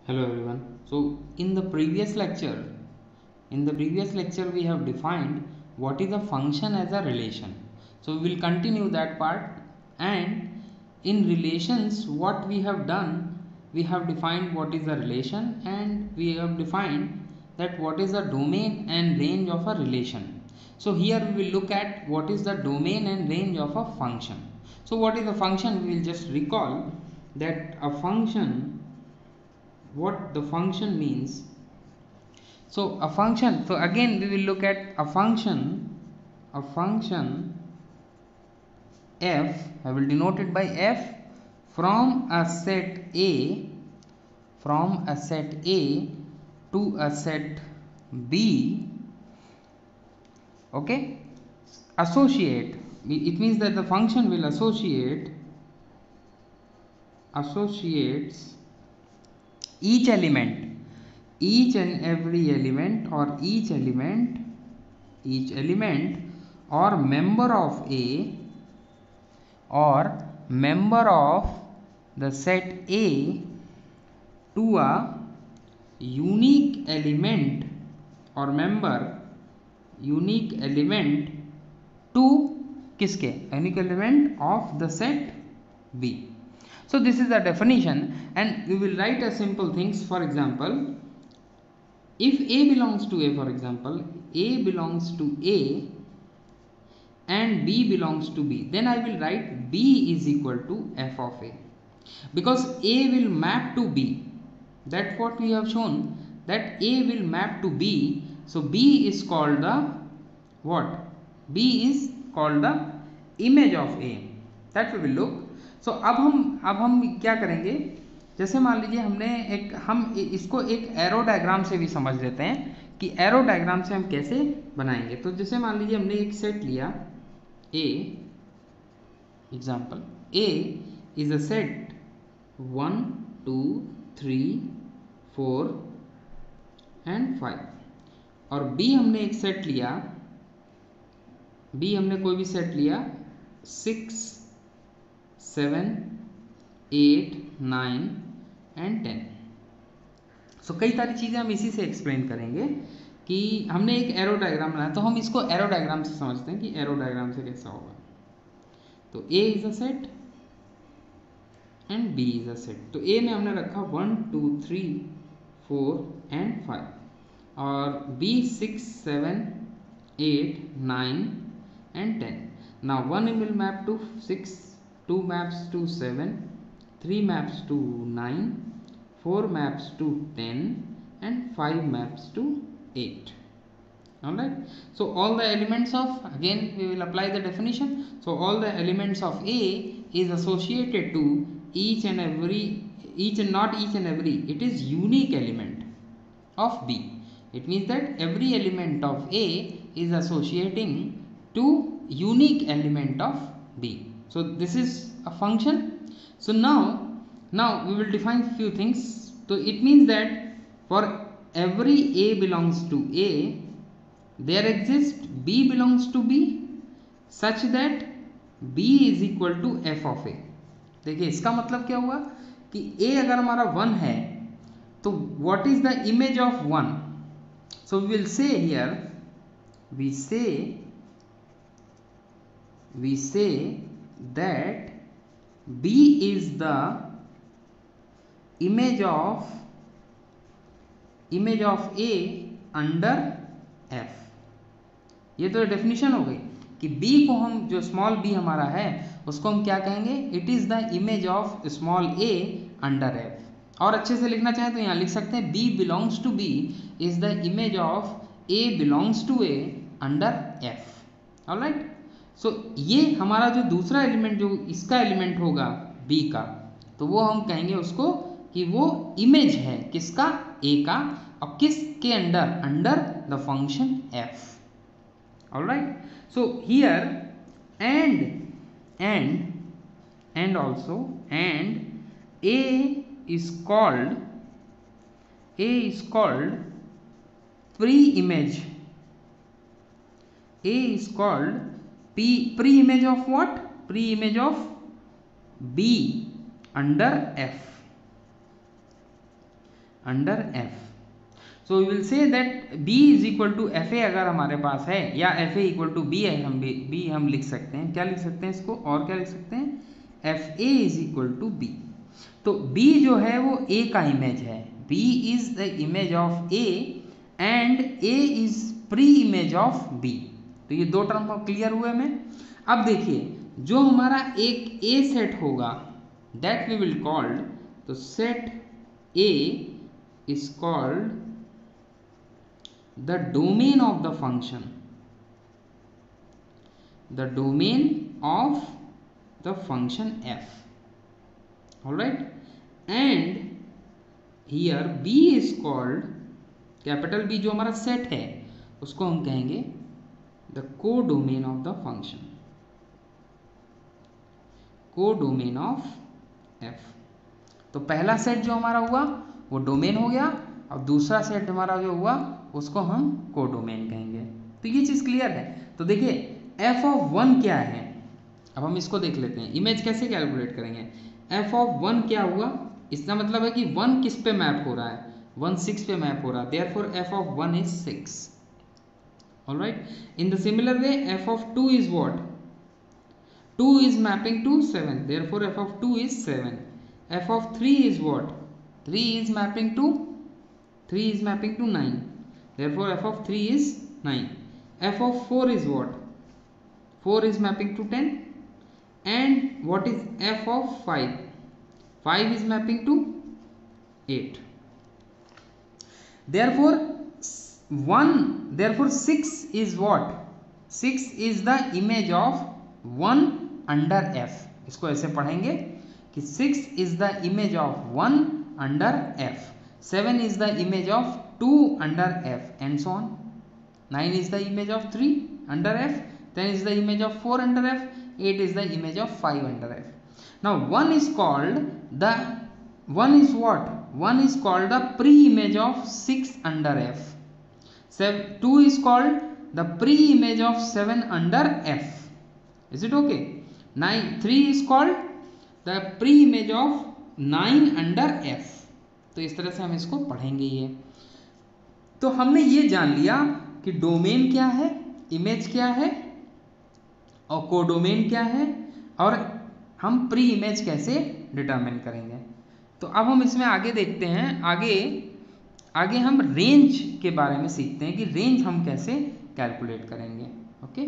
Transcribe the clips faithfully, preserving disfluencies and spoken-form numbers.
Hello everyone. So in the previous lecture, in the previous lecture we have defined what is a function as a relation. So we will continue that part, and in relations what we have done, we have defined what is a relation, and we have defined that what is the domain and range of a relation. So here we will look at what is the domain and range of a function. So what is a function? We will just recall that a function, what the function means. So a function, so again we will look at a function, a function f, I will denote it by f, from a set A, from a set A to a set B. Okay, associate, it means that the function will associate associates each element, each and every element or each element each element or member of A or member of the set A to a unique element or member, unique element to किसके, unique element of the set B. So this is the definition, and we will write a simple things. For example, if A belongs to A, for example, A belongs to A and B belongs to B, then I will write B is equal to f of A, because A will map to B. That's what we have shown, that A will map to B. So B is called the what? B is called the image of A. That we will look. So अब हम अब हम क्या करेंगे, जैसे मान लीजिए हमने एक, हम इसको एक एरो डायग्राम से भी समझ लेते हैं कि एरो डायग्राम से हम कैसे बनाएंगे. तो जैसे मान लीजिए हमने एक सेट लिया A, example A is a set one two three four and five, और B हमने एक सेट लिया, B हमने कोई भी सेट लिया six seven eight nine and ten. So कई सारी चीज़ें हम इसी से एक्सप्लेन करेंगे कि हमने एक एरो डायग्राम बनाया, तो हम इसको एरो डायग्राम से समझते हैं कि एरो डायग्राम से कैसा होगा. तो A is a set and B is a set. तो A में हमने रखा one two three four and five, और B six seven eight nine and ten. Now one will map to six, two maps to seven, three maps to nine, four maps to ten and five maps to eight. Alright, so all the elements of, again we will apply the definition. So all the elements of A is associated to each and every, each and not each and every, it is unique element of B. It means that every element of A is associating to unique element of B. So this is a function. So now now we will define few things. So it means that for every A belongs to A, there exists B belongs to B such that B is equal to f of A. देखिए इसका मतलब क्या हुआ कि A अगर हमारा one है तो what is the image of one? So we will say here, we say we say that B is the image of image of A under F. ये तो डेफिनेशन हो गई कि B को हम, जो स्मॉल b हमारा है उसको हम क्या कहेंगे, it is the image of small a under F. और अच्छे से लिखना चाहें तो यहाँ लिख सकते हैं B belongs to B is the image of A belongs to A under F. Alright, so ये हमारा जो दूसरा एलिमेंट, जो इसका एलिमेंट होगा B का, तो वो हम कहेंगे उसको कि वो इमेज है किसका, A का, और किसके under, under the function F. Alright, so here and and and also and A is called A is called pre-image. A is called pre-image of what? Pre-image of B under F. Under F. So we will say that b is equal to F A अगर हमारे पास है, या F A equal to B है, हम b, b हम लिख सकते हैं, क्या लिख सकते हैं इसको, और क्या लिख सकते हैं, F A is equal to B. तो b जो है वो a का इमेज है, b is the image of a and a is pre image of b। तो ये दो टर्म क्लियर हुए में। अब देखिए जो हमारा एक a सेट होगा दैट वी विल कॉल्ड, तो set a is called the domain of the function, the domain of the function f, all right, and here b is called, capital B जो हमारा सेट है उसको हम कहेंगे the codomain of the function, codomain of f। तो पहला set जो हमारा हुआ वो डोमेन हो गया, और दूसरा सेट हमारा जो हुआ उसको हम कोडोमेन कहेंगे। तो ये चीज क्लियर है। तो देखिए एफ ऑफ वन क्या है, अब हम इसको देख लेते हैं, इमेज कैसे कैलकुलेट करेंगे। एफ ऑफ वन क्या हुआ, इसका मतलब है कि वन किस पे मैप हो रहा है, वन सिक्स पे मैप हो रहा है, therefore F of one is six, alright. In the similar way F of two is what, two is mapping to seven, therefore F of two is seven. F of three is what, three is mapping to, three is mapping to nine, therefore f of three is nine. F of four is what, four is mapping to ten, and what is f of five, five is mapping to eight, therefore one, therefore six is what, six is the image of one under f। इसको ऐसे पढ़ेंगे कि six is the image of one under f, seven is the image of two under f, and so on. nine is the image of three under f, ten is the image of four under f, eight is the image of five under f. Now one is called the, one is what, one is called the pre-image of six under f, seven, two is called the pre-image of seven under f, is it okay? nine, three is called the pre-image of nine under f। तो इस तरह से हम इसको पढ़ेंगे ये। तो हमने ये जान लिया कि डोमेन क्या है, इमेज क्या है, और कोडोमेन क्या है, और हम प्री इमेज कैसे डिटरमिन करेंगे। तो अब हम इसमें आगे देखते हैं, आगे आगे हम रेंज के बारे में सीखते हैं कि रेंज हम कैसे कैलकुलेट करेंगे। ओके,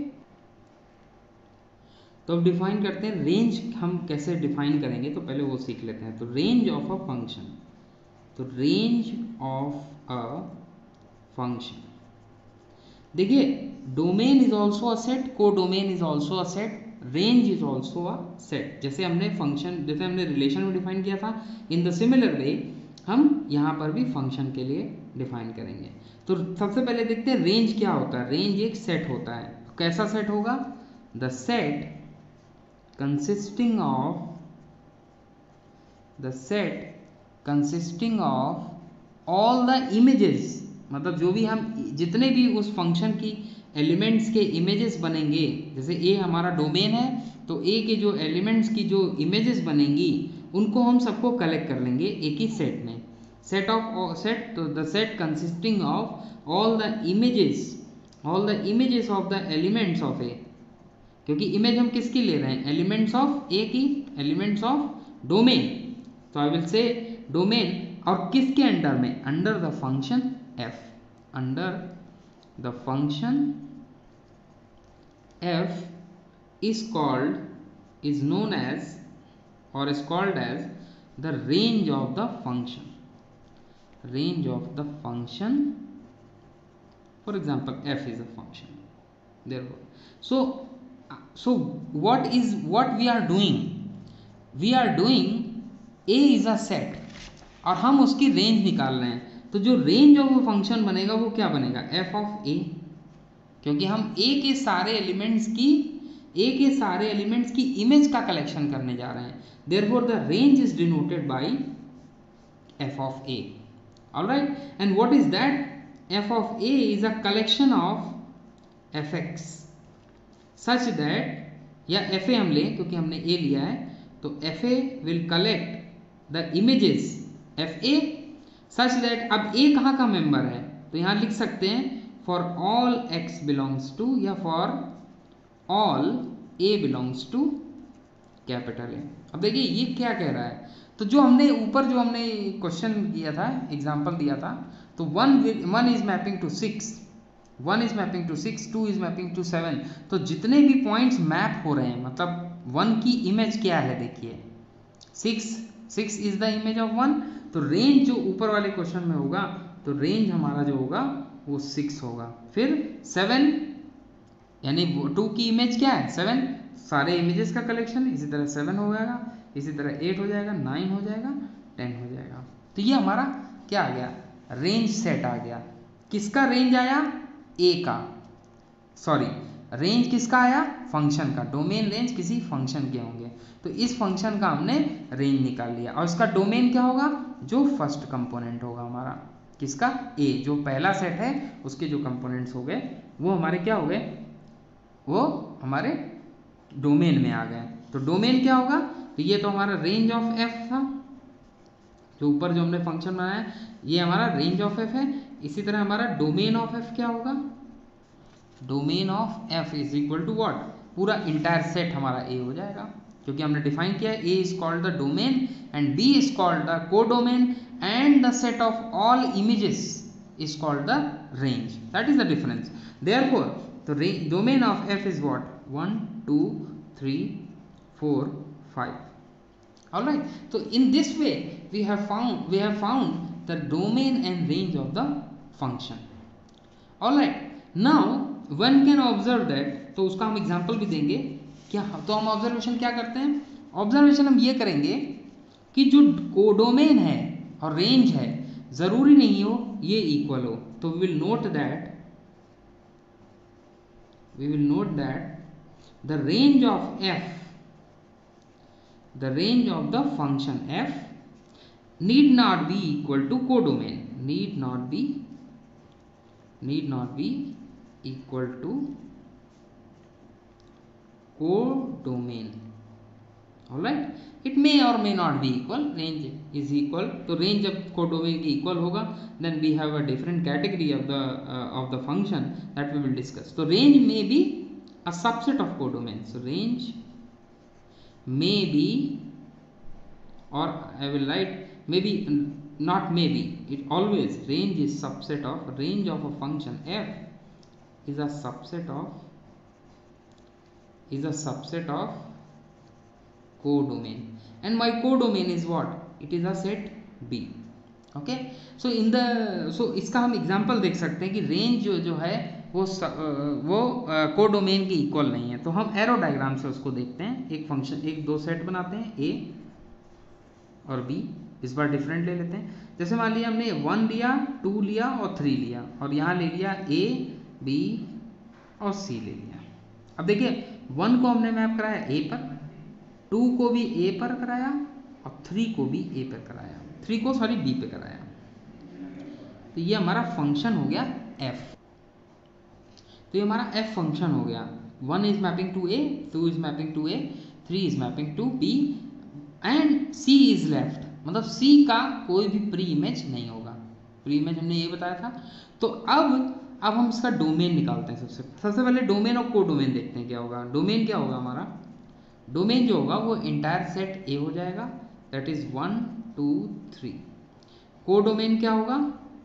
तो अब डिफाइन करते हैं रेंज हम कैसे डिफाइन करेंगे, तो पहले वो सीख लेते हैं। तो रेंज ऑफ अ फंक्शन, तो रेंज ऑफ अ फंक्शन, देखिए domain is also a set, codomain is also a set, range is also a set. जैसे हमने फंक्शन, जैसे हमने रिलेशन में डिफाइन किया था, इन द सिमिलर वे हम यहाँ पर भी फंक्शन के लिए डिफाइन करेंगे। तो सबसे पहले देखते हैं रेंज क्या होता है। रेंज एक सेट होता है, कैसा सेट होगा, the set consisting of, the set consisting of all the images, मतलब जो भी हम, जितने भी उस फंक्शन की एलिमेंट्स के इमेजेस बनेंगे, जैसे ए हमारा डोमेन है तो ए के जो एलिमेंट्स की जो इमेजेस बनेंगी उनको हम सबको कलेक्ट कर लेंगे एक ही सेट में, सेट ऑफ सेट, तो the set consisting of all the images, all the images of the elements of A, क्योंकि इमेज हम किसकी ले रहे हैं, एलिमेंट्स ऑफ ए की, एलिमेंट्स ऑफ डोमेन। तो आई विल से डोमेन, और किसके अंडर में, under the function f, under the function f is called, is known as, or is called as the range of the function, range of the function, for example f is a function, therefore so so what is, what we are doing, we are doing a is a set और हम उसकी range निकाल रहे हैं। तो जो range of function बनेगा वो क्या बनेगा, f ऑफ a, क्योंकि हम a के सारे एलिमेंट्स की, a के सारे एलिमेंट्स की इमेज का कलेक्शन करने जा रहे हैं। Therefore the range is denoted by f of a, alright. And what is that, f of a is a collection of fx such that, या fa हम लें क्योंकि हमने a लिया है, तो fa will collect the images fa such that, अब A कहाँ का मेंबर है, तो यहाँ लिख सकते हैं for all x belongs to, या for all A belongs to capital A. अब देखिए ये क्या कह रहा है, तो जो हमने ऊपर जो हमने क्वेश्चन किया था, एग्जाम्पल दिया था, तो one one is mapping to six, one is mapping to six, two is mapping to seven, तो जितने भी पॉइंट्स मैप हो रहे हैं, मतलब वन की इमेज क्या है, देखिए six, six is the image of one, तो रेंज जो ऊपर वाले क्वेश्चन में होगा, तो रेंज हमारा जो होगा वो सिक्स होगा। फिर सेवन, यानी टू की इमेज क्या है, सेवन, सारे इमेजेस का कलेक्शन, इसी तरह सेवन हो जाएगा, इसी तरह एट हो जाएगा, नाइन हो जाएगा, टेन हो जाएगा। तो ये हमारा क्या आ गया, रेंज सेट आ गया। किसका रेंज आया, ए का, सॉरी रेंज किसका आया, फंक्शन का। डोमेन रेंज किसी फंक्शन के होंगे, तो इस फंक्शन का हमने रेंज निकाल लिया, और इसका डोमेन क्या होगा, जो फर्स्ट कंपोनेंट होगा हमारा, किसका, ए, जो पहला सेट है उसके जो कंपोनेंट्स हो गए वो हमारे क्या हो गए, वो हमारे डोमेन में आ गए। तो डोमेन क्या होगा, तो ये तो हमारा रेंज ऑफ एफ था, जो ऊपर जो हमने फंक्शन बनाया ये हमारा रेंज ऑफ एफ है। इसी तरह हमारा डोमेन ऑफ एफ क्या होगा, domain of F is equal to what, पूरा इंटायर सेट हमारा ए हो जाएगा, क्योंकि हमने डिफाइन किया है A is called the domain and B is called the codomain and the set of all images is called the range, that is the difference. Therefore the domain of f is what, one two three four five, all right. So in this way we have found we have found the domain and range of the function, all right. Now one can observe that, तो उसका हम example भी देंगे क्या, तो हम observation क्या करते हैं, ऑब्जर्वेशन हम ये करेंगे कि जो कोडोमेन है और रेंज है जरूरी नहीं हो ये इक्वल हो, तो we will note that we will note that the range of f, the range of the function f need not be equal to codomain, need not be need not be equal to codomain, all right. It may or may not be equal, range is equal, तो range जब codomain के equal होगा then we have a different category of the uh, of the function that we will discuss. So range may be a subset of codomain, so range may be, or I will write maybe, not maybe, it always, range is subset of, range of a function f is a subset of, is a subset of codomain, and my codomain is what, it is a set B, okay. So in the so इसका हम example देख सकते हैं कि range जो जो है वो स, वो कोडोमेन की इक्वल नहीं है, तो हम एरो डायग्राम से उसको देखते हैं। एक फंक्शन, एक दो सेट बनाते हैं ए और बी, इस बार डिफरेंट ले लेते हैं। जैसे मान लिया हमने वन लिया, टू लिया और थ्री लिया, और यहाँ ले लिया ए बी और सी ले लिया। अब देखिए वन को हमने मैप कराया ए पर, टू को भी ए पर कराया और थ्री को भी ए पर कराया, थ्री को सॉरी बी पे कराया, तो ये हमारा फंक्शन हो गया f। तो ये हमारा f फंक्शन हो गया, one is mapping to a, two is mapping to a, three is mapping to b and c is left, मतलब c का कोई भी प्री इमेज नहीं होगा। प्री इमेज हमने ये बताया था। तो अब अब हम इसका डोमेन निकालते हैं। सबसे सबसे पहले डोमेन और कोडोमेन देखते हैं क्या होगा। डोमेन क्या होगा हमारा, डोमेन जो होगा वो इंटायर सेट ए हो जाएगा, that is one two three. Codomain क्या होगा,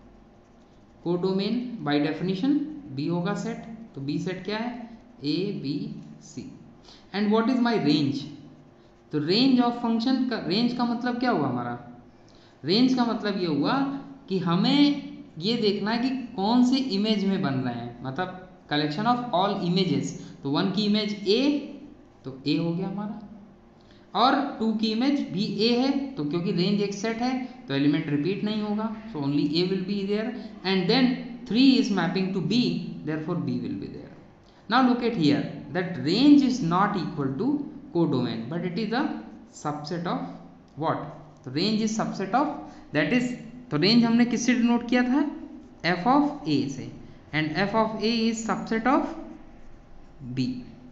कोडोमेन बाय डेफिनेशन बी होगा सेट, तो बी सेट क्या है, A B C. And what is my range, तो रेंज ऑफ फंक्शन का, रेंज का मतलब क्या हुआ हमारा, रेंज का मतलब ये हुआ कि हमें ये देखना है कि कौन से इमेज में बन रहे हैं, मतलब कलेक्शन ऑफ ऑल इमेजेस। तो वन की इमेज ए, तो ए हो गया हमारा, और टू की इमेज भी ए है, तो क्योंकि रेंज एक सेट है तो एलिमेंट रिपीट नहीं होगा, so only A will be there. And then three is mapping to B, therefore B will be there. Now look at here that range is not equal to codomain, but it is a subset of what, तो range is subset of, that is, तो range हमने किससे denote किया था, F of A से, and F of A is subset of B.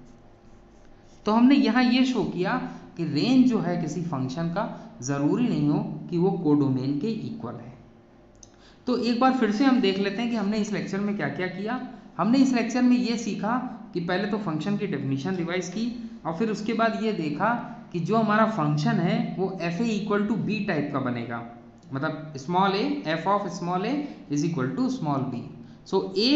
तो हमने यहाँ ये शो किया कि रेंज जो है किसी फंक्शन का जरूरी नहीं हो कि वो कोडोमेन के इक्वल है। तो एक बार फिर से हम देख लेते हैं कि हमने इस लेक्चर में क्या क्या किया। हमने इस लेक्चर में ये सीखा कि पहले तो फंक्शन की डेफिनेशन रिवाइज की, और फिर उसके बाद ये देखा कि जो हमारा फंक्शन है वो F A equal to B type का बनेगा, मतलब small A, F of small A is equal to small B. So A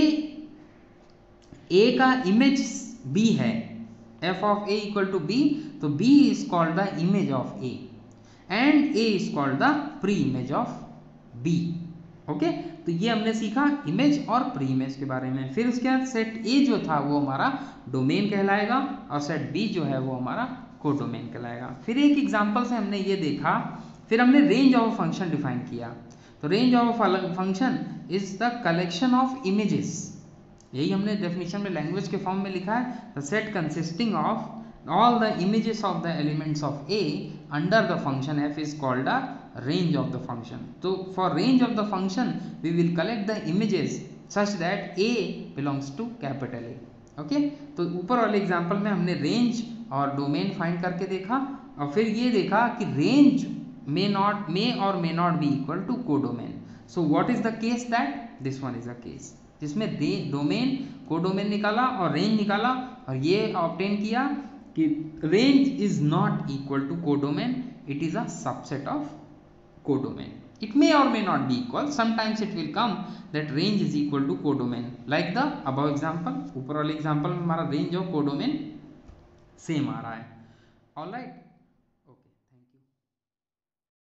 A का इमेज बी है, F of A equal to B, तो B is called the image of A and A is called the pre image of B. Okay, तो ये हमने सीखा image और pre image के बारे में। फिर उसके बाद सेट ए जो था वो हमारा डोमेन कहलाएगा और सेट बी जो है वो हमारा कोडोमेन कहलाएगा। फिर एक एग्जांपल से हमने ये देखा, फिर हमने रेंज ऑफ फंक्शन डिफाइन किया। तो range of function is the collection of images, यही हमने डेफिनेशन में लैंग्वेज के फॉर्म में लिखा है, the set consisting of all the images of the elements of A under the function F is called the range of the function. तो for range of the function we will collect the images such that a belongs to capital A. Okay, तो ऊपर वाले example में हमने range और domain find करके देखा, और फिर ये देखा कि range may not may or may not be equal to codomain. so what is the case that this one is a case जिसमें डोमेन कोडोमेन निकाला और रेंज निकाला, और ये ऑब्टेन किया कि range is not equal to codomain, it is a subset of codomain. It may or may not be equal. Sometimes it will come that range is equal to codomain. Like the above example, ऊपर वाले example में हमारा range और codomain same आ रहा है. All right.